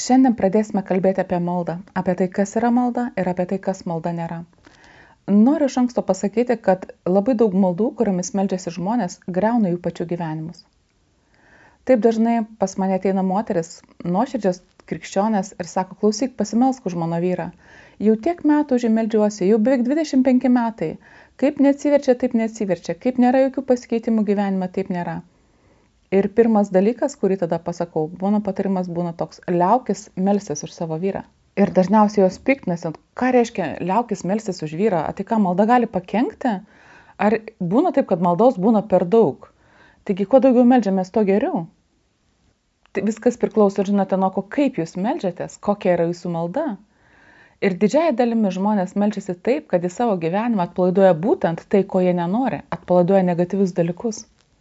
Šiandien pradėsime kalbėti apie maldą, apie tai, kas yra malda ir apie tai, kas malda nėra. Noriu iš anksto pasakyti, kad labai daug maldų, kuriomis meldžiasi žmonės, griauna jų pačių gyvenimus. Taip dažnai pas mane ateina moteris, nuoširdžios krikščionės ir sako, klausyk, pasimelsk už mano vyrą. Jau tiek metų už jį meldžiuosi, jau beveik 25 metai. Kaip neatsiverčia, taip neatsiverčia. Kaip nėra jokių pasikeitimų gyvenime, taip nėra. Ir pirmas dalykas, kurį tada pasakau, mano patarimas būna toks, liaukis melstis už savo vyrą. Ir dažniausiai jos piktinasi, ką reiškia liaukis melstis už vyrą, tai ką malda gali pakenkti? Ar būna taip, kad maldos būna per daug? Taigi, kuo daugiau meldžiamės, to geriau. Tai viskas priklauso, žinote, nuo ko, kaip jūs meldžiatės, kokia yra jūsų malda. Ir didžiąją dalimi žmonės meldžiasi taip, kad į savo gyvenimą atpalaiduoja būtent tai, ko jie nenori, atpalaiduoja negatyvius dalykus.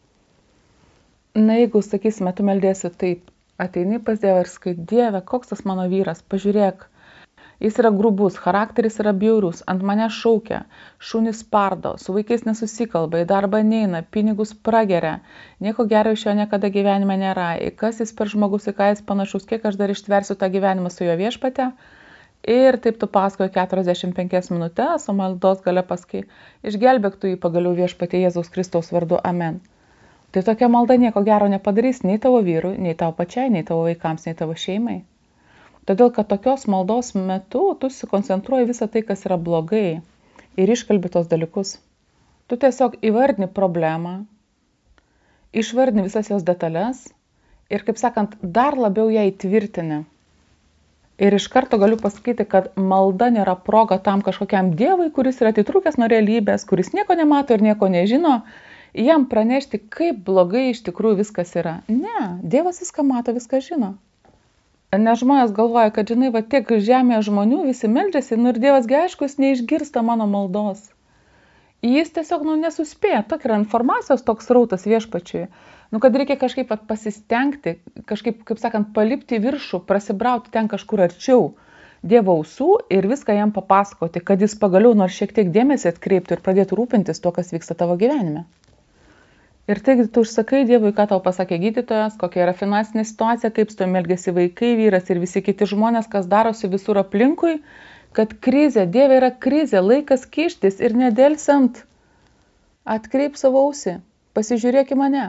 Na, jeigu, sakysime, tu meldėsi taip, ateini pas Dievą ir sakai, Dieve, koks tas mano vyras, pažiūrėk, jis yra grubus, charakteris yra bjaurus, ant mane šaukia, šunys spardo, su vaikais nesusikalba, į darbą neina, pinigus prageria, nieko gero iš jo niekada gyvenime nėra, į kas jis per žmogus, į ką jis panašus, kiek aš dar ištversiu tą gyvenimą su jo viešpate. Ir taip tu pasakoji 45 minutės, o maldos gale pasakai, išgelbėk tu jį pagaliau viešpate Jėzaus Kristaus vardu, amen. Tai tokia malda nieko gero nepadarys nei tavo vyrui, nei tavo pačiai, nei tavo vaikams, nei tavo šeimai. Todėl, kad tokios maldos metu tu susikoncentruoji visą tai, kas yra blogai ir iškalbi tos dalykus. Tu tiesiog įvardini problemą, išvardini visas jos detalės ir, kaip sakant, dar labiau ją įtvirtini. Ir iš karto galiu pasakyti, kad malda nėra proga tam kažkokiam dievui, kuris yra atitrūkęs nuo realybės, kuris nieko nemato ir nieko nežino, jam pranešti, kaip blogai iš tikrųjų viskas yra. Ne, Dievas viską mato, viską žino. Nes žmonės galvoja, kad žinai, va tiek žemėje žmonių visi meldžiasi, ir Dievasgi aišku, jis neišgirsta mano maldos. Jis tiesiog nesuspėja, tokia yra informacijos toks rautas viešpačiui. Kad reikia kažkaip pasistengti, kažkaip, kaip sakant, palipti į viršų, prasibrauti ten kažkur arčiau Dievo ausų ir viską jam papasakoti, kad jis pagaliau nors šiek tiek dėmesį atkreiptų ir pradėtų rūpintis to, kas vyksta tavo gyvenime. Ir taigi tu užsakai Dievui, ką tau pasakė gydytojas, kokia yra finansinė situacija, kaip su to elgiasi vaikai, vyras ir visi kiti žmonės, kas darosi visur aplinkui, kad krizė, Dieve yra krizė, laikas kištis ir nedelsiant atkreip savo ausį, pasižiūrėk į mane.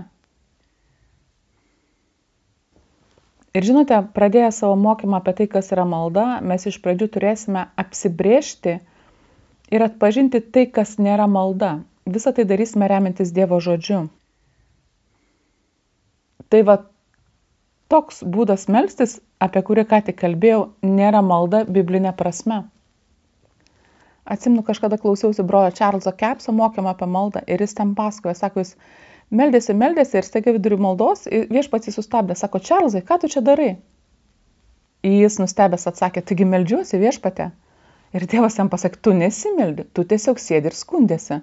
Ir žinote, pradėję savo mokymą apie tai, kas yra malda, mes iš pradžių turėsime apsibrėžti ir atpažinti tai, kas nėra malda. Visą tai darysime remiantis Dievo žodžiu. Tai va, toks būdas melstis, apie kurį ką tik kalbėjau, nėra malda biblinė prasme. Atsimenu, kažkada klausiausi brojo Čarlzo Kepso mokymą apie maldą ir jis ten pasakojo, sako, jis meldėsi ir staiga vidurių maldos, viešpats jį sustabdė, sako, Čarlzai, ką tu čia darai? Jis nustebęs atsakė, taigi meldžiuosi viešpate. Ir Dievas jam pasakė, tu nesimeldi, tu tiesiog sėdi ir skundėsi.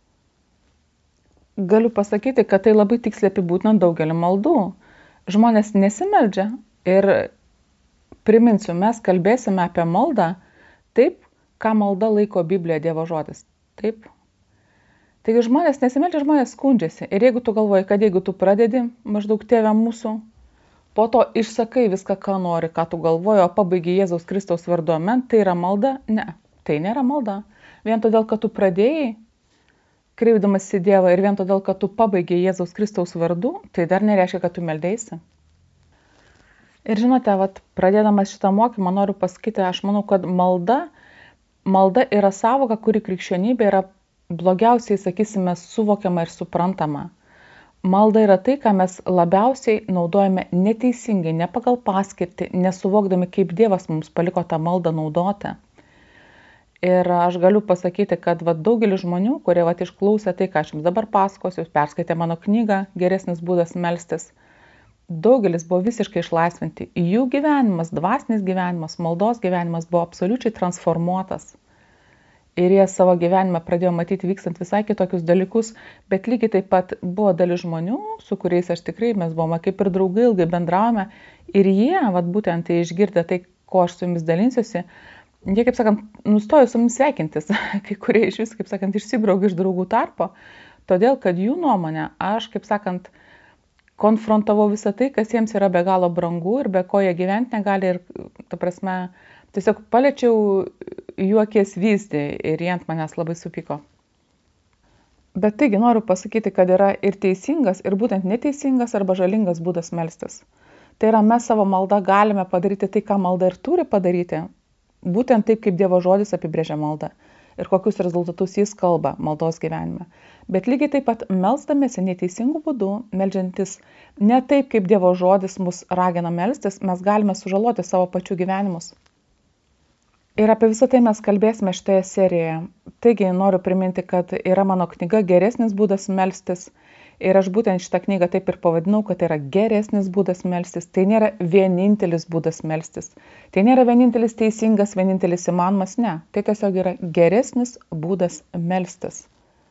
Galiu pasakyti, kad tai labai tiksliai apibūdina daugelį maldų. Žmonės nesimeldžia ir priminsiu, mes kalbėsime apie maldą taip, ką malda laiko Biblija Dievo žodis. Taip. Taigi žmonės nesimeldžia, žmonės skundžiasi. Ir jeigu tu galvoji, kad jeigu tu pradedi maždaug Tėve mūsų, po to išsakai viską, ką nori, ką tu galvoji, o pabaigi Jėzaus Kristaus vardu, amen, tai yra malda? Ne, tai nėra malda. Vien todėl, kad tu pradėjai kreipdamas į Dievą ir vien todėl, kad tu pabaigė Jėzaus Kristaus vardu, tai dar nereiškia, kad tu meldėsi. Ir žinote, pradėdamas šitą mokymą noriu pasakyti, aš manau, kad malda yra sąvoka, kuri krikščionybė yra blogiausiai, sakysime, suvokiama ir suprantama. Malda yra tai, ką mes labiausiai naudojame neteisingai, ne pagal paskirtį, nesuvokdami, kaip Dievas mums paliko tą maldą naudoti. Ir aš galiu pasakyti, kad daugelis žmonių, kurie išklausė tai, ką aš jums dabar pasakosiu, perskaitė mano knygą Geresnis būdas melstis, daugelis buvo visiškai išlaisvinti. Jų gyvenimas, dvasinis gyvenimas, maldos gyvenimas buvo absoliučiai transformuotas. Ir jie savo gyvenime pradėjo matyti vykstant visai kitokius dalykus, bet lygiai taip pat buvo dalis žmonių, su kuriais aš tikrai mes buvome kaip ir draugai, ilgai bendravome. Ir jie, būtent išgirdę tai, ko aš su jumis dalinsiuosi, jie, kaip sakant, nustojo su mumis sveikintis, kai kurie iš vis, kaip sakant, išsibraukė iš draugų tarpo, todėl, kad jų nuomonė, aš, kaip sakant, konfrontavau visą tai, kas jiems yra be galo brangu ir be ko jie gyventi negali ir, ta prasme, tiesiog paliečiau jų akies vyzdį ir jie ant manęs labai supyko. Bet taigi noriu pasakyti, kad yra ir teisingas, ir būtent neteisingas arba žalingas būdas melstis. Tai yra, mes savo maldą galime padaryti tai, ką malda ir turi padaryti, būtent taip, kaip Dievo žodis apibrėžia maldą ir kokius rezultatus jis kalba maldos gyvenime. Bet lygiai taip pat melsdamėsi neteisingų būdų, meldžiantis ne taip, kaip Dievo žodis mus ragina melstis, mes galime sužaloti savo pačių gyvenimus. Ir apie visą tai mes kalbėsime šitoje serijoje. Taigi noriu priminti, kad yra mano knyga Geresnis būdas melstis. Ir aš būtent šitą knygą taip ir pavadinau, kad tai yra geresnis būdas melstis. Tai nėra vienintelis būdas melstis. Tai nėra vienintelis teisingas, vienintelis įmanomas, ne. Tai tiesiog yra geresnis būdas melstis.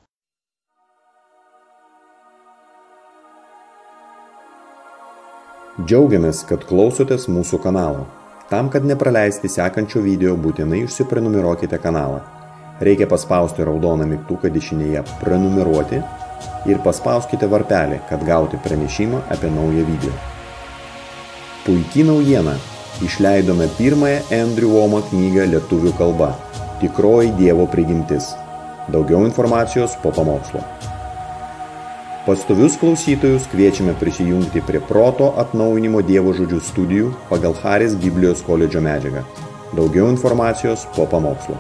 Džiaugiamės, kad klausotės mūsų kanalo. Tam, kad nepraleisti sekančio video, būtinai užsiprenumeruokite kanalą. Reikia paspausti raudoną mygtuką dešinėje prenumeruoti ir paspauskite varpelį, kad gauti pranešimą apie naują video. Puiki naujiena! Išleidome pirmąją Andrew Wommack knygą lietuvių kalba Tikroji Dievo prigimtis. Daugiau informacijos po pamokslo. Pastovius klausytojus kviečiame prisijungti prie Proto atnaujinimo Dievo žodžių studijų pagal Haris Biblijos koledžo medžiagą. Daugiau informacijos po pamokslo.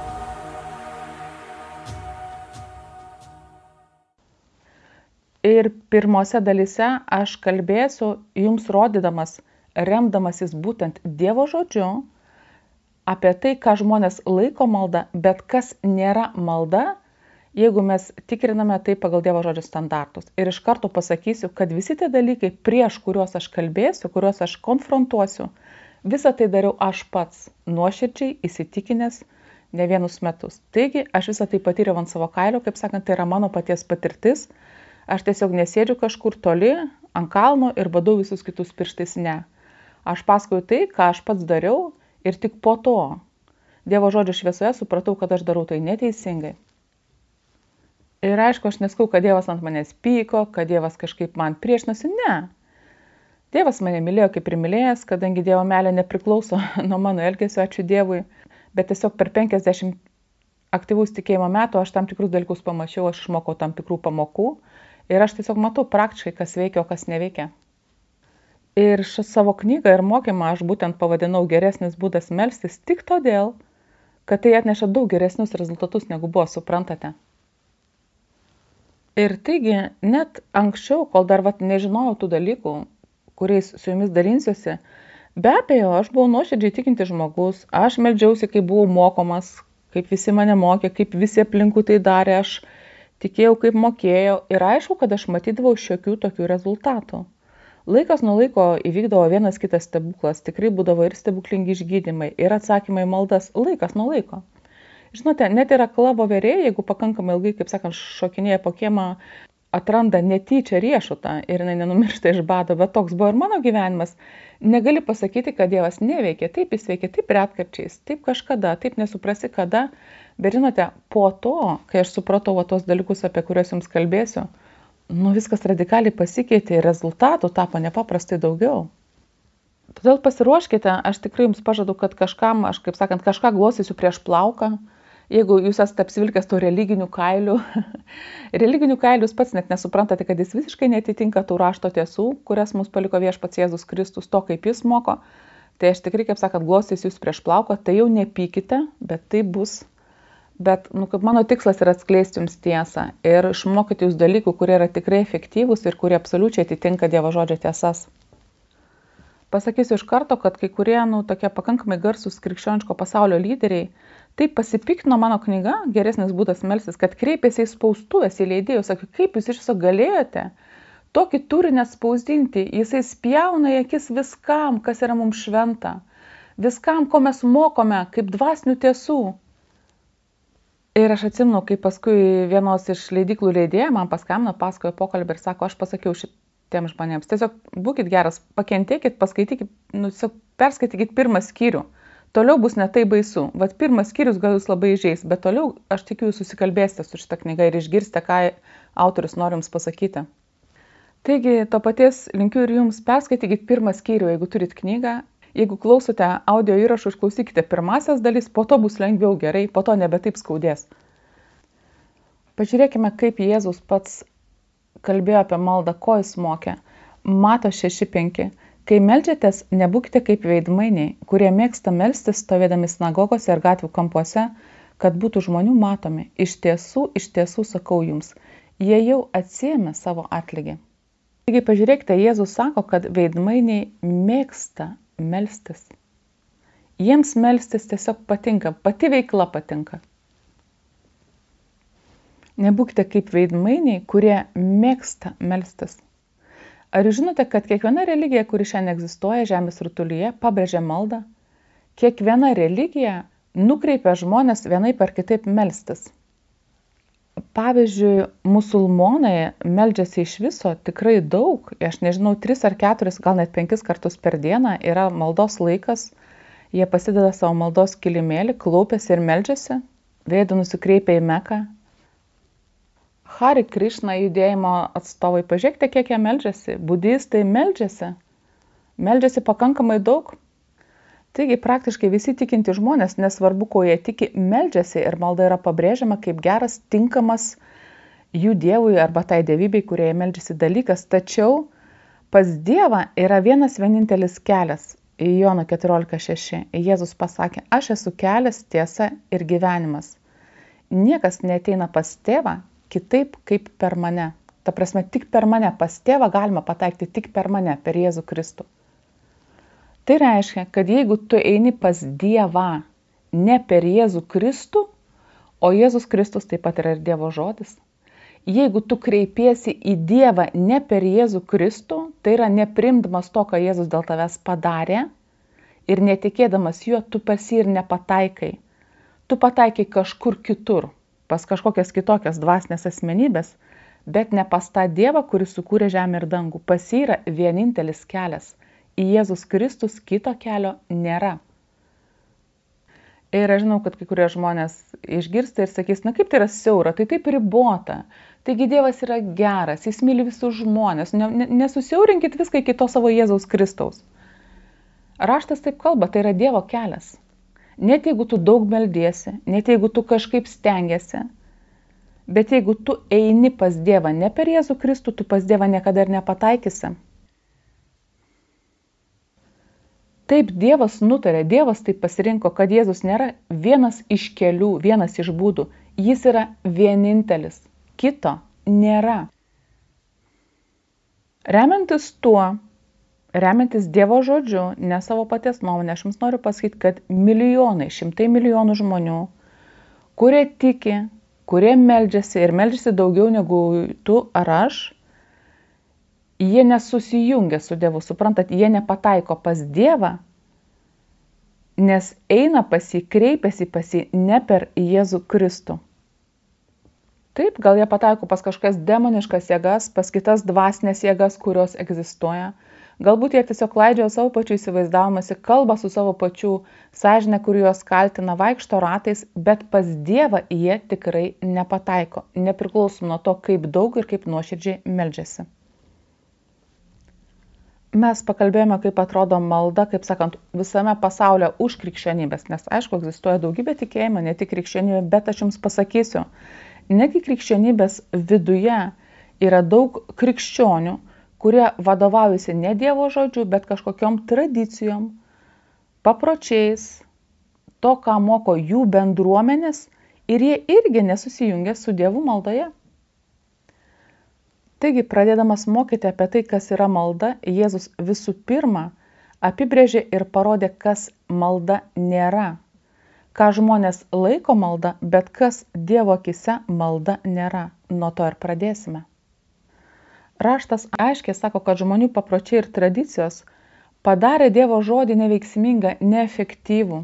Ir pirmose dalyse aš kalbėsiu jums rodydamas, remdamasis būtent Dievo žodžiu, apie tai, ką žmonės laiko malda, bet kas nėra malda, jeigu mes tikriname tai pagal Dievo žodžio standartus. Ir iš karto pasakysiu, kad visi tie dalykai, prieš kuriuos aš kalbėsiu, kuriuos aš konfrontuosiu, visą tai dariau aš pats, nuoširdžiai įsitikinęs ne vienus metus. Taigi, aš visą tai patyriau ant savo kailio, kaip sakant, tai yra mano paties patirtis. Aš tiesiog nesėdžiu kažkur toli, ant kalno ir badau visus kitus pirštais, ne. Aš pasakoju tai, ką aš pats dariau ir tik po to Dievo žodžio šviesoje supratau, kad aš darau tai neteisingai. Ir aišku, aš neskau, kad Dievas ant manęs pyko, kad Dievas kažkaip man priešinosi, ne. Dievas mane mylėjo kaip ir mylėjęs, kadangi Dievo meilė nepriklauso nuo mano elgesio, ačiū Dievui, bet tiesiog per 50 aktyvaus tikėjimo metų aš tam tikrus dalykus pamačiau, aš išmokau tam tikrų pamokų ir aš tiesiog matau praktiškai, kas veikia, o kas neveikia. Ir savo knygą ir mokymą aš būtent pavadinau geresnis būdas melstis tik todėl, kad tai atneša daug geresnius rezultatus, negu buvo, suprantate. Ir taigi, net anksčiau, kol dar nežinojau tų dalykų, kuriais su jumis dalinsiuosi, be abejo, aš buvau nuoširdžiai tikinti žmogus, aš meldžiausi, kaip buvau mokomas, kaip visi mane mokė, kaip visi aplinkui tai darė, aš tikėjau, kaip mokėjau ir aišku, kad aš matydavau šiokių tokių rezultatų. Laikas nuo laiko įvykdavo vienas kitas stebuklas, tikrai būdavo ir stebuklingi išgydymai, ir atsakymai maldas, laikas nuo laiko. Žinote, net ir akla voverė, jeigu pakankamai ilgai, kaip sakant, šokinėja po kiemą, atranda netyčia riešutą ir jinai nenumiršta iš bado, bet toks buvo ir mano gyvenimas. Negali pasakyti, kad Dievas neveikia, taip jis veikia, taip retkarčiais, taip kažkada, taip nesuprasi kada, bet žinote, po to, kai aš supratau tos dalykus, apie kuriuos jums kalbėsiu, viskas radikaliai pasikeitė ir rezultatų tapo nepaprastai daugiau. Todėl pasiruoškite, aš tikrai jums pažadu, kad kažkam, aš kaip sakant, kažką glostysiu prieš plauką. Jeigu jūs esate apsivilkęs to religinių kailių, religinių kailių jūs pats net nesuprantate, kad jis visiškai netitinka tų rašto tiesų, kurias mums paliko Viešpats Jėzus Kristus, to kaip jis moko, tai aš tikrai, kaip sakant, glostysiu jūs prieš plauką, tai jau nepykite, bet tai bus. Bet, kaip mano tikslas yra atskleisti jums tiesą ir išmokyti jūs dalykų, kurie yra tikrai efektyvūs ir kurie absoliučiai atitinka Dievo žodžio tiesas. Pasakysiu iš karto, kad kai kurie, tokie pakankamai garsūs krikščioniško pasaulio lyderiai, taip pasipiktino mano knyga Geresnis būdas melstis, kad kreipėsi į spaustuvės, į leidėjus, sakė, kaip jūs iš viso galėjote tokį turinį spausdinti, jisai spjauna į akis viskam, kas yra mums šventa, viskam, ko mes mokome, kaip dvasinių tiesų. Ir aš atsimenu, kai paskui vienos iš leidyklų leidėjų man paskambino, pasakojo pokalbį ir sako, aš pasakiau šitiems žmonėms, tiesiog būkit geras, pakentėkit, paskaitykit, perskaitykit pirmą skyrių. Toliau bus ne tai baisu. Vat pirmas skyrius gal jūs labai įžeis, bet toliau aš tikiu jūs susikalbėsite su šitą knygą ir išgirsite, ką autorius nori jums pasakyti. Taigi, to paties linkiu ir jums, perskaitykit pirmą skyrių, jeigu turit knygą. Jeigu klausote audio įrašų, išklausykite pirmasias dalis, po to bus lengviau, gerai, po to nebe taip skaudės. Pažiūrėkime, kaip Jėzus pats kalbėjo apie maldą, ko jis mokė. Mato 6:5. Kai meldžiatės, nebūkite kaip veidmainiai, kurie mėgsta melstis stovėdami sinagogose ir gatvių kampuose, kad būtų žmonių matomi. Iš tiesų sakau jums, jie jau atsiėmė savo atlygį. Taigi pažiūrėkite, Jėzus sako, kad veidmainiai mėgsta melstis. Jiems melstis tiesiog patinka, pati veikla patinka. Nebūkite kaip veidmainiai, kurie mėgsta melstis. Ar žinote, kad kiekviena religija, kuri šiandien egzistuoja žemės rutulyje, pabrėžia maldą? Kiekviena religija nukreipia žmonės vienaip ar kitaip melstis. Pavyzdžiui, musulmonai meldžiasi iš viso tikrai daug, aš nežinau, 3 ar 4, gal net 5 kartus per dieną yra maldos laikas, jie pasideda savo maldos kilimėlį, klaupiasi ir meldžiasi, veidu nusikreipia į Meką. Hari Krishna judėjimo atstovai, pažiūrėkite, kiek jie meldžiasi, budistai meldžiasi pakankamai daug. Taigi praktiškai visi tikinti žmonės, nesvarbu, ko jie tiki, meldžiasi ir malda yra pabrėžiama kaip geras, tinkamas jų dievui arba tai dievybei, kurie meldžiasi dalykas. Tačiau pas Dievą yra vienas vienintelis kelias. Jono 14:6. Jėzus pasakė, aš esu kelias, tiesa ir gyvenimas. Niekas neateina pas tėvą kitaip kaip per mane. Ta prasme, tik per mane. Pas tėvą galima patekti tik per mane, per Jėzų Kristų. Tai reiškia, kad jeigu tu eini pas Dievą ne per Jėzų Kristų, o Jėzus Kristus taip pat yra ir Dievo žodis, jeigu tu kreipiesi į Dievą ne per Jėzų Kristų, tai yra neprimdamas to, ką Jėzus dėl tavęs padarė ir netikėdamas juo, tu pas jį ir nepataikai. Tu pataikai kažkur kitur, pas kažkokias kitokias dvasinės asmenybės, bet ne pas tą Dievą, kuris sukūrė žemę ir dangų. Pas jį yra vienintelis kelias. Į Jėzus Kristus kito kelio nėra. Ir aš žinau, kad kai kurie žmonės išgirsta ir sakys, na kaip tai yra siaura, tai taip ribota. Taigi Dievas yra geras, jis myli visus žmonės, nesusiaurinkit viską iki to savo Jėzaus Kristaus. Raštas taip kalba, tai yra Dievo kelias. Net jeigu tu daug meldiesi, net jeigu tu kažkaip stengiasi, bet jeigu tu eini pas Dievą ne per Jėzų Kristų, tu pas Dievą niekada ir nepataikysi. Taip Dievas nutarė, Dievas taip pasirinko, kad Jėzus nėra vienas iš kelių, vienas iš būdų. Jis yra vienintelis. Kito nėra. Remiantis tuo, remiantis Dievo žodžiu, ne savo paties nuomonę, aš jums noriu pasakyti, kad milijonai, šimtai milijonų žmonių, kurie tiki, kurie meldžiasi ir meldžiasi daugiau negu tu ar aš, jie nesusijungia su Dievu, suprantat, jie nepataiko pas Dievą, nes eina pas jį, kreipiasi pas jį ne per Jėzų Kristų. Taip, gal jie pataiko pas kažkas demoniškas jėgas, pas kitas dvasinės jėgas, kurios egzistuoja. Galbūt jie tiesiog klaidžioja savo pačių įsivaizdavimąsi, kalba su savo pačių sąžinė, kur juos kaltina, vaikšto ratais, bet pas Dievą jie tikrai nepataiko, nepriklausom nuo to, kaip daug ir kaip nuoširdžiai meldžiasi. Mes pakalbėjome, kaip atrodo malda, kaip sakant, visame pasaulyje už krikščionybės, nes aišku, egzistuoja daugybė tikėjimų, ne tik krikščionybė, bet aš jums pasakysiu, negi krikščionybės viduje yra daug krikščionių, kurie vadovaujasi ne Dievo žodžiu, bet kažkokiom tradicijom, papročiais, to, ką moko jų bendruomenės, ir jie irgi nesusijungia su Dievu maldoje. Taigi, pradėdamas mokyti apie tai, kas yra malda, Jėzus visų pirma apibrėžė ir parodė, kas malda nėra. Ką žmonės laiko malda, bet kas Dievo akise malda nėra. Nuo to ir pradėsime. Raštas aiškiai sako, kad žmonių papročiai ir tradicijos padarė Dievo žodį neveiksmingą, neefektyvų.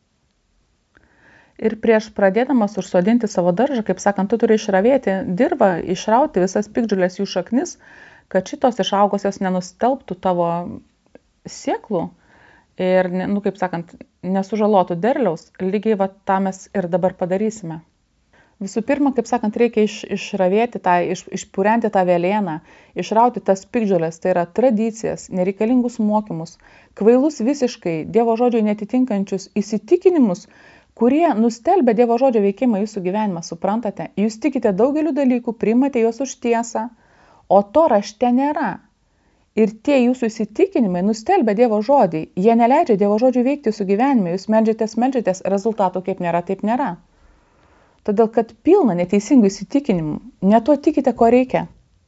Ir prieš pradėdamas užsodinti savo daržą, kaip sakant, tu turi išravėti dirvą, išrauti visas piktžolės jų šaknis, kad šitos išaugusios nenustelbtų tavo sėklų ir, kaip sakant, nesužalotų derliaus. Lygiai tą mes ir dabar padarysime. Visų pirma, kaip sakant, reikia išravėti išpurenti tą velėną, išrauti tas piktžoles, tai yra tradicijas, nereikalingus mokymus, kvailus visiškai Dievo žodžio netitinkančius įsitikinimus, kurie nustelbia Dievo žodžio veikimą jūsų gyvenimą, suprantate? Jūs tikite daugeliu dalykų, priimate juos už tiesą, o to rašte nėra. Ir tie jūsų įsitikinimai nustelbia Dievo žodį, jie neleidžia Dievo žodžiui veikti jūsų gyvenime, jūs meldžiatės, rezultatų kaip nėra, taip nėra. Todėl, kad pilna neteisingų įsitikinimų, ne tuo tikite, ko reikia.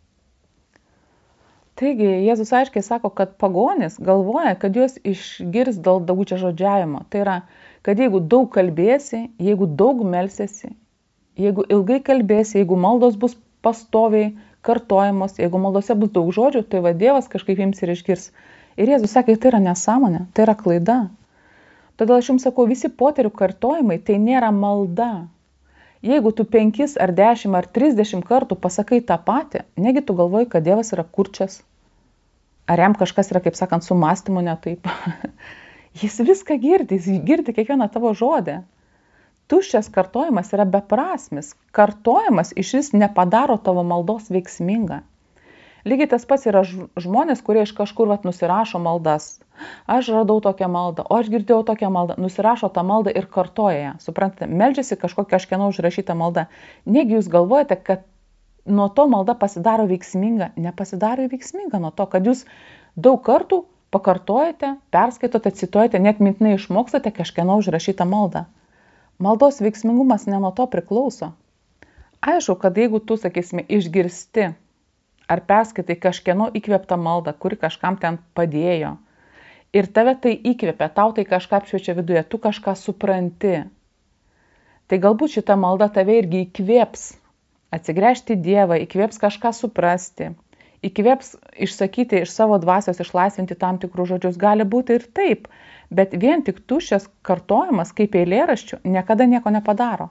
Taigi, Jėzus aiškiai sako, kad pagonis galvoja, kad juos išgirs dėl daugiažodžiavimo. Tai yra, kad jeigu daug kalbėsi, jeigu daug melsiesi, jeigu ilgai kalbėsi, jeigu maldos bus pastoviai kartojamos, jeigu maldose bus daug žodžių, tai va Dievas kažkaip ims ir išgirs. Ir Jėzus sakė, tai yra nesąmonė, tai yra klaida. Todėl aš jums sakau, visi poterių kartojimai tai nėra malda. Jeigu tu 5 ar 10 ar 30 kartų pasakai tą patį, negi tu galvoji, kad Dievas yra kurčias. Ar jam kažkas yra, kaip sakant, su mąstymu ne taip. Jis viską girdi, jis girdi kiekvieną tavo žodį. Tuščias kartojimas yra beprasmis. Kartojimas iš vis nepadaro tavo maldos veiksmingą. Lygiai tas pats yra žmonės, kurie iš kažkur nusirašo maldas. Aš radau tokią maldą, o aš girdėjau tokią maldą. Nusirašo tą maldą ir kartoja ją. Suprantate, meldžiasi kažkieno užrašytą maldą. Negi jūs galvojate, kad nuo to malda pasidaro veiksminga? Nepasidaro veiksminga nuo to, kad jūs daug kartų pakartojate, perskaitote, cituojate, net mintinai išmokstate kažkieno užrašytą maldą. Maldos veiksmingumas ne nuo to priklauso. Aišku, kad jeigu tu, sakysime, išgirsti ar perskaitai kažkieno įkvėptą maldą, kuri kažkam ten padėjo, ir tave tai įkvėpia, tau tai kažką apšviečia viduje, tu kažką supranti, tai galbūt šita malda tave irgi įkvėps atsigręžti į Dievą, įkvėps kažką suprasti, įkvėps išsakyti iš savo dvasios, išlaisvinti tam tikrus žodžius. Gali būti ir taip, bet vien tik tuščias kartojimas kaip eilėraščių niekada nieko nepadaro.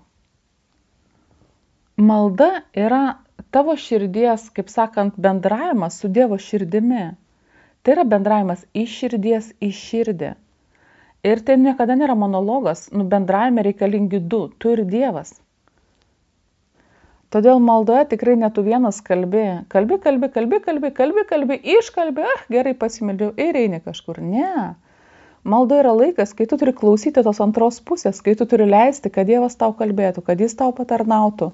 Malda yra tavo širdies, kaip sakant, bendravimas su Dievo širdimi. Tai yra bendravimas iš širdies į širdį. Ir tai niekada nėra monologas, bendravime reikalingi du, tu ir Dievas. Todėl maldoje tikrai ne tu vienas kalbi, iškalbi, gerai pasimeldžiau ir eini kažkur. Ne. Malda yra laikas, kai tu turi klausyti tos antros pusės, kai tu turi leisti, kad Dievas tau kalbėtų, kad jis tau patarnautų.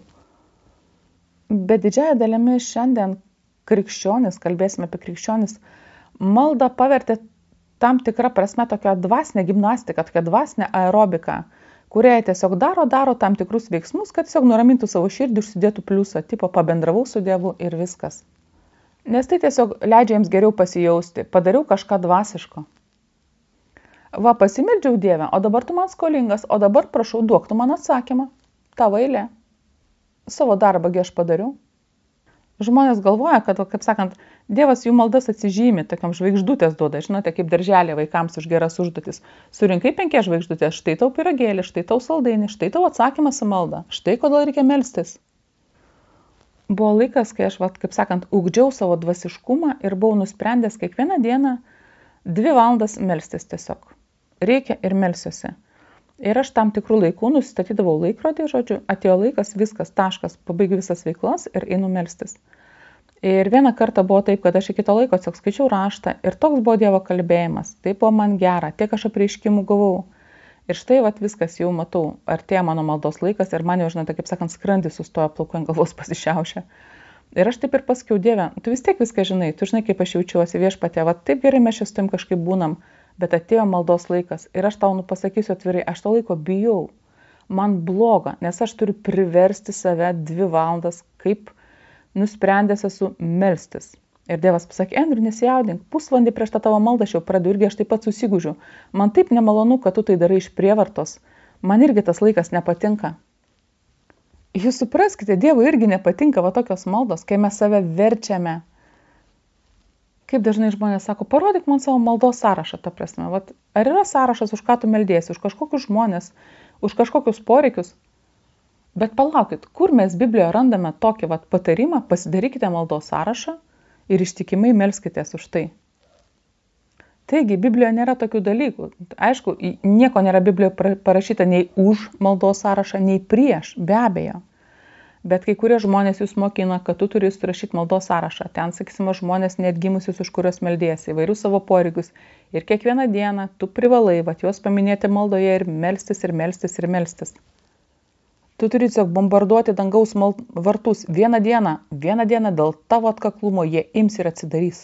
Bet didžiąją dalimi šiandien krikščionis, kalbėsime apie krikščionis, maldą pavertė tam tikrą prasme tokią dvasinę gimnastiką, tokią dvasinę aerobiką, kurie tiesiog daro tam tikrus veiksmus, kad tiesiog nuramintų savo širdį, užsidėtų pliusą, tipo pabendravau su Dievu ir viskas. Nes tai tiesiog leidžia jiems geriau pasijausti, padariau kažką dvasiško. Va, pasimeldžiau Dievę, o dabar tu man skolingas, o dabar prašau, duok tu man atsakymą, tavo eilė. Savo darbągi aš padariau. Žmonės galvoja, kad, kaip sakant, Dievas jų maldas atsižymi, tokiam žvaigždutės duoda, žinote, kaip darželė vaikams už geras užduotis. Surinkai 5 žvaigždutės, štai tau pyragėlį, štai tau saldainį, štai tau atsakymas į maldą, štai kodėl reikia melstis. Buvo laikas, kai aš, kaip sakant, ugdžiau savo dvasiškumą ir buvau nusprendęs kiekvieną dieną 2 valandas melstis tiesiog. Reikia ir melsiuosi. Ir aš tam tikrų laikų nusistatydavau laikrodį, žodžiu, atėjo laikas, viskas, taškas, pabaigiu visas veiklas ir einu melstis. Ir vieną kartą buvo taip, kad aš iki to laiko tiesiog skaičiau raštą ir toks buvo Dievo kalbėjimas, tai buvo man gera, tiek aš apreiškimų gavau. Ir štai viskas jau matau, artėja mano maldos laikas ir man jau, žinote, kaip sakant, skrandis sustoja, plaukai ant galvos pasišiaušia. Ir aš taip ir pasakiau, Dieve, tu vis tiek viską žinai, tu žinai, kaip aš jaučiuosi, Viešpatie, va taip gerai mes čia su tavim kažkaip būnam. Bet atėjo maldos laikas ir aš tau pasakysiu atvirai, aš to laiko bijau. Man bloga, nes aš turiu priversti save 2 valandas, kaip nusprendęs esu melstis. Ir Dievas pasakė, Andriu, nesijaudink, pusvalandį prieš tą tavo maldą aš jau pradedu, irgi aš taip pat susigūžiu. Man taip nemalonu, kad tu tai darai iš prievartos. Man irgi tas laikas nepatinka. Jūs supraskite, Dievui irgi nepatinka tokios maldos, kai mes save verčiame. Kaip dažnai žmonės sako, parodyk man savo maldos sąrašą, ta prasme. Ar yra sąrašas, už ką tu meldiesi, už kažkokius žmonės, už kažkokius poreikius? Bet palaukit, kur mes Biblijoje randame tokį patarimą, pasidarykite maldos sąrašą ir ištikimai melskitės už tai. Taigi, Biblijoje nėra tokių dalykų. Aišku, nieko nėra Biblijoje parašyta nei už maldos sąrašą, nei prieš, be abejo. Bet kai kurie žmonės jūs mokina, kad tu turi surašyti maldos sąrašą. Ten, sakysime, žmonės neatgimusius, už kuriuos meldėsi, įvairius savo poreikius. Ir kiekvieną dieną tu privalai juos paminėti maldoje ir melstis, ir melstis, ir melstis. Tu turi tiesiog bombarduoti dangaus vartus vieną dieną dėl tavo atkaklumo jie ims ir atsidarys.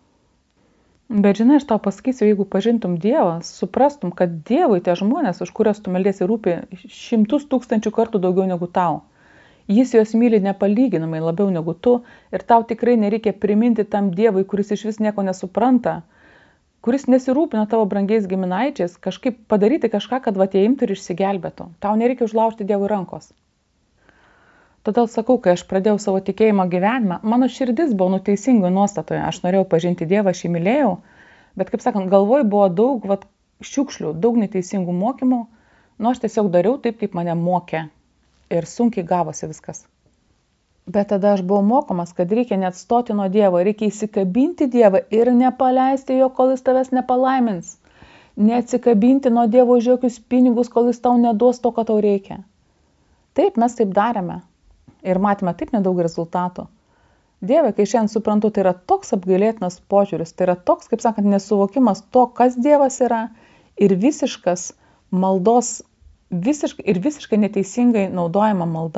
Bet žinai, aš tau pasakysiu, jeigu pažintum Dievą, suprastum, kad Dievui tie žmonės, už kuriuos tu meldėsi, rūpi 100 000 kartų daugiau negu tau. Jis juos myli nepalyginamai labiau negu tu ir tau tikrai nereikia priminti tam Dievui, kuris iš vis nieko nesupranta, kuris nesirūpina tavo brangiais giminaičiais, kažkaip padaryti kažką, kad jie imtų ir išsigelbėtų. Tau nereikia užlaužti Dievui rankos. Todėl sakau, kai aš pradėjau savo tikėjimo gyvenimą, mano širdis buvo nuteisingoje nuostatoje. Aš norėjau pažinti Dievą, aš jį mylėjau, bet, kaip sakant, galvoj buvo daug šiukšlių, daug neteisingų mokymų. Aš tiesiog dariau taip, kaip mane mokė. Ir sunkiai gavosi viskas. Bet tada aš buvau mokomas, kad reikia neatstoti nuo Dievo, reikia įsikabinti Dievą ir nepaleisti jo, kol jis tavęs nepalaimins. Neatsikabinti nuo Dievo už jokius pinigus, kol jis tau neduos to, ko tau reikia. Taip, mes taip darėme. Ir matėme taip nedaug rezultatų. Dieve, kai šiandien suprantu, tai yra toks apgailėtinas požiūris, tai yra toks, kaip sakant, nesuvokimas to, kas Dievas yra ir visiškas maldos visiškai neteisingai naudojama malda.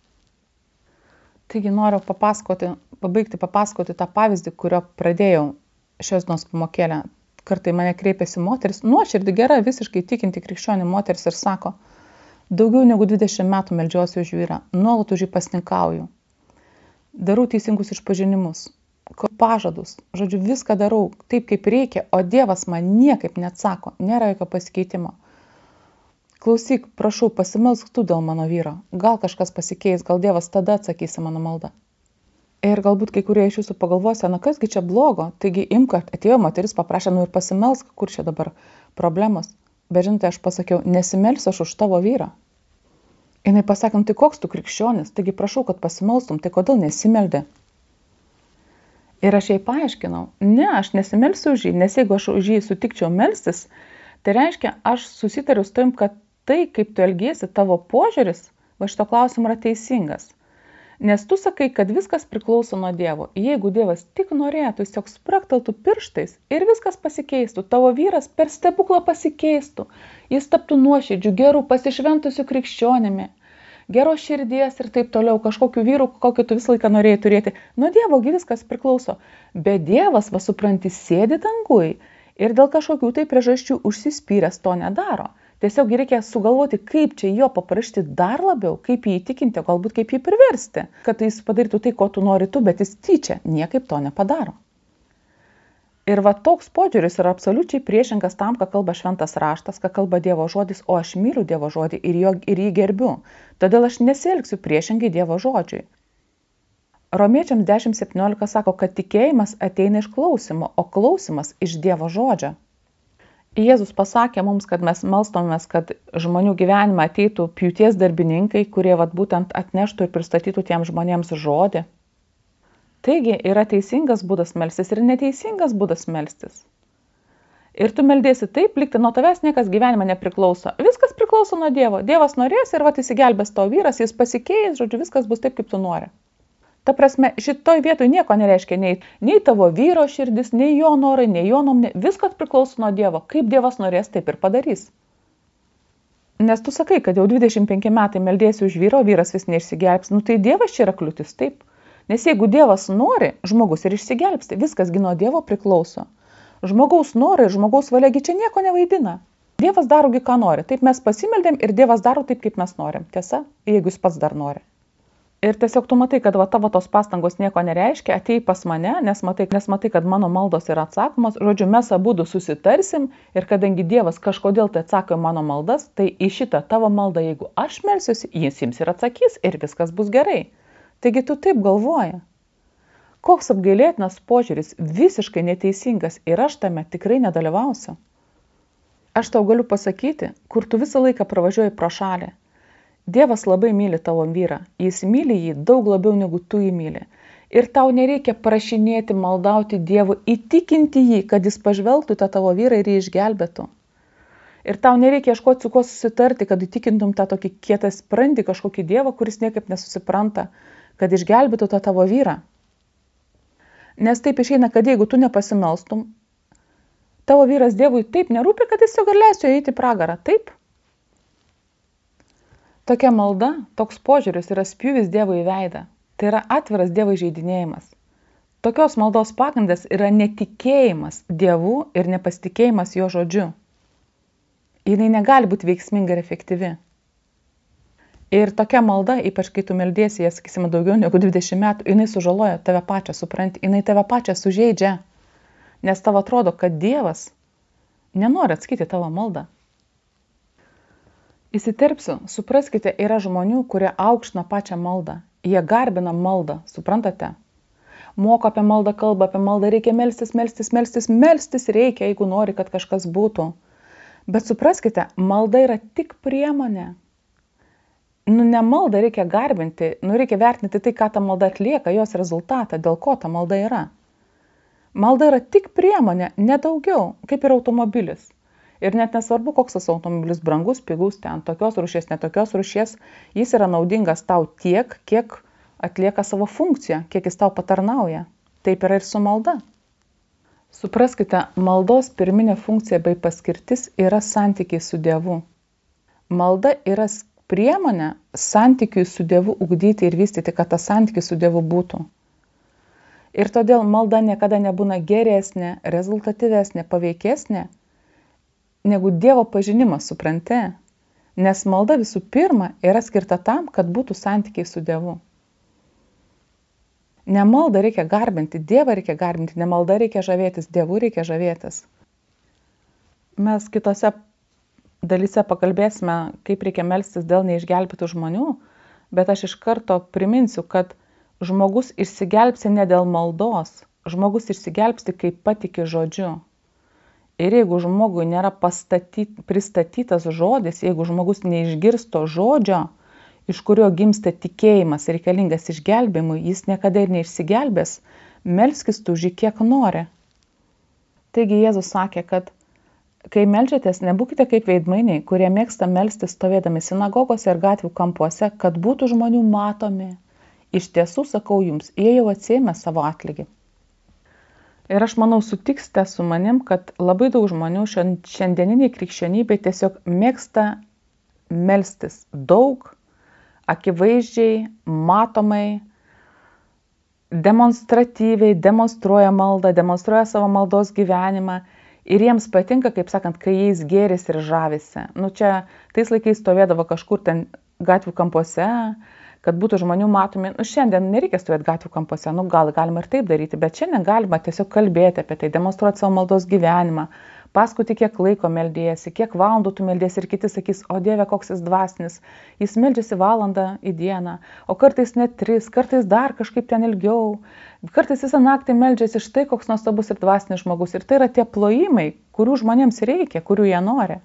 Taigi noriu pabaigti papasakoti tą pavyzdį, kurio pradėjau šios dienos pamokėlę. Kartai mane kreipiasi moteris, nuoširdį gera, visiškai tikinti krikščionį moteris ir sako, daugiau negu 20 metų meldžiuosi už vyrą, nuolat už jį pasninkauju. Darau teisingus išpažinimus, pažadus, žodžiu, viską darau taip, kaip reikia, o Dievas man niekaip neatsako, nėra jokio pasikeitimo. Klausyk, prašau, pasimelsk tu dėl mano vyro. Gal kažkas pasikeis, gal Dievas tada atsakys į mano maldą. Ir galbūt kai kurie iš jūsų pagalvosite, kasgi čia blogo, taigi imk, atėjo moteris, paprašė, ir pasimelsk, kur čia dabar problemos. Bet žinote, aš pasakiau, nesimelsiu aš už tavo vyrą. Jinai pasakė, tai koks tu krikščionis, taigi prašau, kad pasimelstum, tai kodėl nesimeldė? Ir aš jai paaiškinau, ne, aš nesimelsiu už jį, nes jeigu aš už jį sutikčiau melstis, tai reiškia, aš susitariu su tavim, kad tai, kaip tu elgiesi, tavo požiūris, šito klausimu yra teisingas. Nes tu sakai, kad viskas priklauso nuo Dievo. Jeigu Dievas tik norėtų, jis tiesiog sprakteltų pirštais ir viskas pasikeistų, tavo vyras per stebuklą pasikeistų, jis taptų nuoširdžiu, geru, pasišventusiu krikščionimi, geros širdies ir taip toliau, kažkokiu vyru, kokį tu visą laiką norėjai turėti. Nuo Dievo viskas priklauso. Bet Dievas, supranti, sėdi dangui ir dėl kažkokių tai priežasčių užsispyręs to nedaro. Tiesiog reikia sugalvoti, kaip čia jo paprašyti dar labiau, kaip jį įtikinti, galbūt kaip jį priversti, kad jis padarytų tai, ko tu nori tu, bet jis tyčia niekaip to nepadaro. Ir toks požiūris yra absoliučiai priešingas tam, ką kalba šventas raštas, ką kalba Dievo žodis, o aš myliu Dievo žodį ir jį gerbiu. Todėl aš nesielgsiu priešingai Dievo žodžiui. Romiečiams 10:17 sako, kad tikėjimas ateina iš klausimo, o klausimas iš Dievo žodžio. Jėzus pasakė mums, kad mes melstomės, kad žmonių gyvenime ateitų pjūties darbininkai, kurie būtent atneštų ir pristatytų tiems žmonėms žodį. Taigi yra teisingas būdas melstis ir neteisingas būdas melstis. Ir tu meldėsi taip, likti nuo tavęs niekas gyvenime nepriklauso. Viskas priklauso nuo Dievo. Dievas norės ir įsigelbės tavo vyras, jis pasikeis, žodžiu, viskas bus taip, kaip tu nori. Ta prasme, šitoj vietoj nieko nereiškia nei tavo vyro širdis, nei jo norai, nei jo nuomonė. Viskas priklauso nuo Dievo. Kaip Dievas norės, taip ir padarys. Nes tu sakai, kad jau 25 metai meldėsi už vyrą, o vyras vis neišsigelbs. Tai Dievas čia yra kliūtis, taip. Nes jeigu Dievas nori, žmogus ir išsigelbsti. Viskas nuo Dievo priklauso. Žmogaus norai ir žmogaus valiagi čia nieko nevaidina. Dievas daro ką nori. Taip mes pasimeldėm ir Dievas daro taip, kaip mes norim. Tiesa, jeigu jis pats dar nori. Ir tiesiog tu matai, kad tavo tos pastangos nieko nereiškia, atei pas mane, nes matai, kad mano maldos yra atsakomos. Žodžiu, mes abudu susitarsim ir kadangi Dievas kažkodėl tai atsako mano maldas, tai į šitą tavo maldą, jeigu aš melsiuosi, jis jums ir atsakys ir viskas bus gerai. Taigi tu taip galvoji. Koks apgailėtinas požiūris, visiškai neteisingas ir aš tame tikrai nedalyvausiu. Aš tau galiu pasakyti, kur tu visą laiką pravažiuoji pro šalį. Dievas labai myli tavo vyrą, jis myli jį daug labiau negu tu jį myli. Ir tau nereikia prašinėti, maldauti Dievu, įtikinti jį, kad jis pažvelgtų tą tavo vyrą ir jį išgelbėtų. Ir tau nereikia ieškoti su kuo susitarti, kad įtikintum tą tokį kietą sprandį kažkokį dievą, kuris niekaip nesusipranta, kad išgelbėtų tą tavo vyrą. Nes taip išeina, kad jeigu tu nepasimelstum, tavo vyras dievui taip nerūpi, kad jis jau leistų eiti į pragarą, taip? Tokia malda, toks požiūris yra spjūvis dievui į veidą. Tai yra atviras dievo įžeidinėjimas. Tokios maldos pagrindas yra netikėjimas dievu ir nepasitikėjimas jo žodžiu. Jinai negali būti veiksminga ir efektyvi. Ir tokia malda, ypač kai tu meldiesi, ją, sakysime, daugiau negu 20 metų, jinai sužaloja tave pačią, supranti, jinai tave pačią sužeidžia, nes tau atrodo, kad Dievas nenori atsakyti tavo maldą. Įsiterpsiu, supraskite, yra žmonių, kurie aukština pačią maldą, jie garbina maldą, suprantate? Moko apie maldą, kalba apie maldą, reikia melstis reikia, jeigu nori, kad kažkas būtų. Bet supraskite, malda yra tik priemonė. Ne maldą reikia garbinti, reikia vertinti tai, ką ta malda atlieka, jos rezultatą, dėl ko ta malda yra. Malda yra tik priemonė, nedaugiau, kaip ir automobilis. Ir net nesvarbu, koks tas automobilis brangus, pigus, ten tokios rūšies, netokios rūšies, jis yra naudingas tau tiek, kiek atlieka savo funkciją, kiek jis tau patarnauja. Taip yra ir su malda. Supraskite, maldos pirminė funkcija bei paskirtis yra santykiai su Dievu. Malda yra priemonė santykiui su Dievu ugdyti ir vystyti, kad tas santykis su Dievu būtų. Ir todėl malda niekada nebūna geresnė, rezultatyvesnė, paveikesnė negu Dievo pažinimas, supranti? Nes malda visų pirma yra skirta tam, kad būtų santykiai su Dievu. Ne maldą reikia garbinti, Dievą reikia garbinti, ne malda reikia žavėtis, Dievu reikia žavėtis. Mes kitose dalyse pakalbėsime, kaip reikia melstis dėl neišgelbėtų žmonių, bet aš iš karto priminsiu, kad žmogus išsigelbsti ne dėl maldos, žmogus išsigelbsti, kai patiki žodžiu. Ir jeigu žmogui nėra pristatytas žodis, jeigu žmogus neišgirsto žodžio, iš kurio gimsta tikėjimas reikalingas išgelbėjimui, jis niekada ir neišsigelbės, melskis tu už jį kiek nori. Taigi Jėzus sakė, kad kai meldžiatės, nebūkite kaip veidmainiai, kurie mėgsta melstis stovėdami sinagogose ir gatvių kampuose, kad būtų žmonių matomi. Iš tiesų, sakau jums, jie jau atsiėmė savo atlygį. Ir aš manau, sutiksite su manim, kad labai daug žmonių šiandieniniai krikščionybė tiesiog mėgsta melstis daug, akivaizdžiai, matomai, demonstratyviai, demonstruoja maldą, demonstruoja savo maldos gyvenimą ir jiems patinka, kaip sakant, kai jais gėrisi ir žavisi. Čia tais laikais stovėdavo kažkur ten gatvių kampuose, kad būtų žmonių matomi. Šiandien nereikia stovėti gatvių kampuose, gal galima ir taip daryti, bet šiandien galima tiesiog kalbėti apie tai, demonstruoti savo maldos gyvenimą, pasakoti, kiek laiko meldėsi, kiek valandų tu meldėsi ir kiti sakys, o Dieve, koks jis dvasinis, jis meldžiasi valandą į dieną, o kartais net 3, kartais dar kažkaip ten ilgiau, kartais visą naktį meldžiasi, štai koks nuostabus ir dvasinis žmogus. Ir tai yra tie plojimai, kurių žmonėms reikia, kurių jie nori.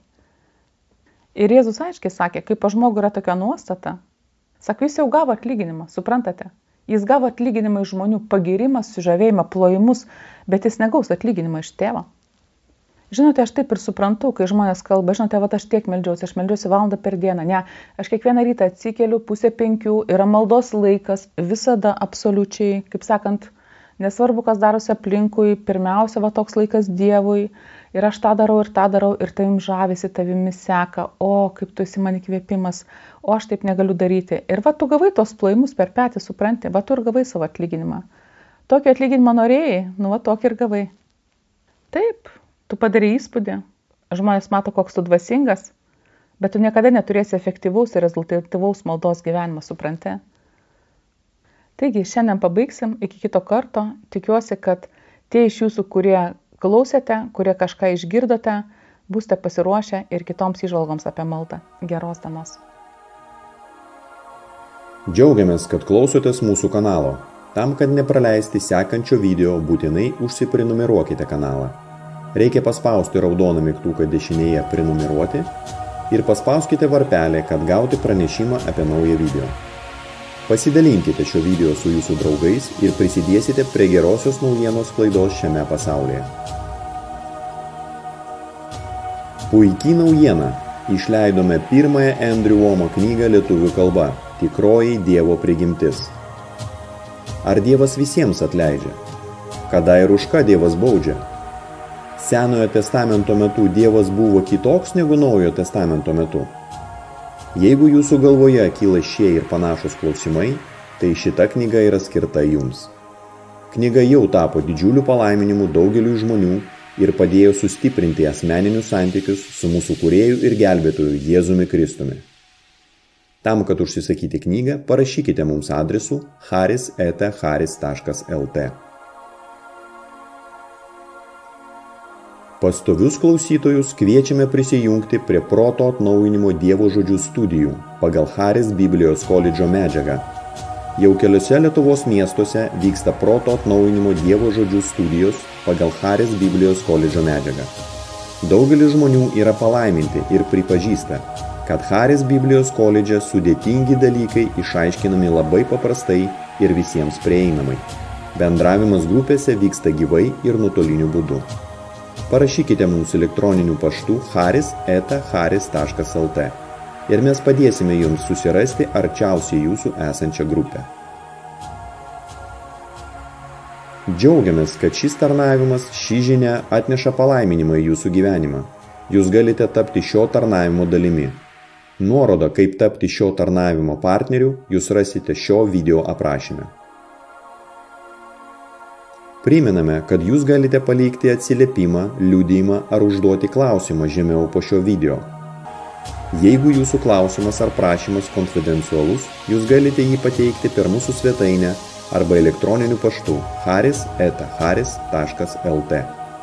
Ir Jėzus aiškiai sakė, kaip pas žmogų yra tokia nuostata, sako, jis jau gavo atlyginimą, suprantate? Jis gavo atlyginimą iš žmonių, pagyrimą, sužavėjimą, plojimus, bet jis negaus atlyginimą iš tėvo. Žinote, aš taip ir suprantu, kai žmonės kalba, žinote, aš tiek meldžiausi, aš meldžiausi valandą per dieną. Ne, aš kiekvieną rytą atsikeliu 4:30, yra maldos laikas, visada absoliučiai, kaip sakant, nesvarbu, kas darosi aplinkui, pirmiausia, toks laikas Dievui, ir aš tą darau ir tavim žavisi, tavimi seka, o kaip tu esi man įkvėpimas, o aš taip negaliu daryti. Ir tu gavai tos plojimus per petį, supranti, tu ir gavai savo atlyginimą. Tokį atlyginimą norėjai, tokį ir gavai. Taip. Tu padarai įspūdį, žmonės mato, koks tu dvasingas, bet tu niekada neturėsi efektyvaus ir rezultatyvaus maldos gyvenimą, supranti. Taigi, šiandien pabaigsim, iki kito karto. Tikiuosi, kad tie iš jūsų, kurie klausėte, kurie kažką išgirdote, būsite pasiruošę ir kitoms įžvalgoms apie maldą. Geros dienos. Džiaugiamės, kad klausotės mūsų kanalo. Tam, kad nepraleisti sekančio video, būtinai užsiprenumeruokite kanalą. Reikia paspausti raudoną mygtuką dešinėje prenumeruoti ir paspauskite varpelį, kad gauti pranešimą apie naują video. Pasidalinkite šio video su jūsų draugais ir prisidėsite prie gerosios naujienos sklaidos šiame pasaulyje. Puikiai naujiena. Išleidome pirmąją Andrew Womo knygą lietuvių kalba Tikroji Dievo prigimtis. Ar Dievas visiems atleidžia? Kada ir už ką Dievas baudžia? Senojo testamento metu Dievas buvo kitoks negu Naujojo testamento metu? Jeigu jūsų galvoje kyla šie ir panašus klausimai, tai šita knyga yra skirta jums. Knyga jau tapo didžiuliu palaiminimu daugeliui žmonių ir padėjo sustiprinti asmeninius santykius su mūsų kūrėju ir gelbėtoju Jėzumi Kristumi. Tam, kad užsisakyti knygą, parašykite mums adresu haris@haris.lt. Pastovius klausytojus kviečiame prisijungti prie proto atnaujinimo Dievo žodžių studijų pagal Haris Biblijos koledžo medžiagą. Jau keliose Lietuvos miestuose vyksta proto atnaujinimo Dievo žodžių studijos pagal Haris Biblijos koledžo medžiagą. Daugelis žmonių yra palaiminti ir pripažįsta, kad Haris Biblijos koledže sudėtingi dalykai išaiškinami labai paprastai ir visiems prieinamai. Bendravimas grupėse vyksta gyvai ir nuotoliniu būdu. Parašykite mums elektroniniu paštu haris@haris.lt ir mes padėsime jums susirasti arčiausiai jūsų esančią grupę. Džiaugiamės, kad šis tarnavimas, ši žinia atneša palaiminimą į jūsų gyvenimą. Jūs galite tapti šio tarnavimo dalimi. Nuorodą, kaip tapti šio tarnavimo partneriu, jūs rasite šio video aprašyme. Priminame, kad jūs galite palikti atsiliepimą, liudijimą ar užduoti klausimą žemiau po šio video. Jeigu jūsų klausimas ar prašymas konfidencialus, jūs galite jį pateikti per mūsų svetainę arba elektroniniu paštu haris@haris.lt.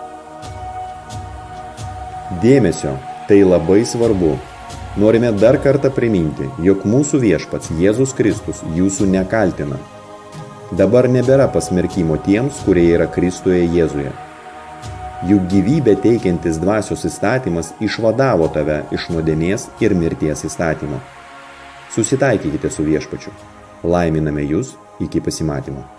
Dėmesio, tai labai svarbu. Norime dar kartą priminti, jog mūsų viešpats Jėzus Kristus jūsų nekaltina. Dabar nebėra pasmerkimo tiems, kurie yra Kristuje Jėzuje. Juk gyvybę teikiantis dvasios įstatymas išvadavo tave iš nuodėmės ir mirties įstatymo. Susitaikykite su viešpačiu. Laiminame jūs iki pasimatymo.